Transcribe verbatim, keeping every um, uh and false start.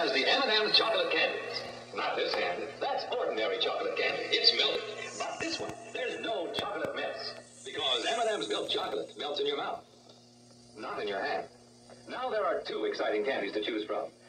has the M and M's chocolate candies. Not this hand. That's ordinary chocolate candy. It's milk. But this one, there's no chocolate mess. Because M and M's milk chocolate melts in your mouth, not in your hand. Now there are two exciting candies to choose from.